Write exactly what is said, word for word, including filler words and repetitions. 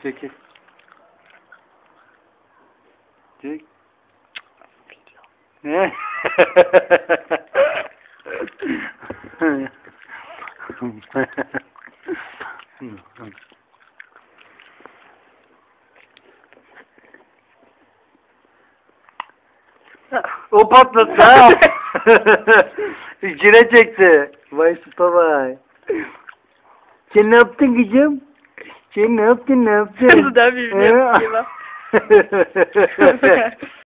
Çekil. Çek. Ne? O patladı ha. İçine çekti. Vay süper vay. Sen ne yaptın kızım? Sen ne yaptın ne yaptın? Bu da bir video.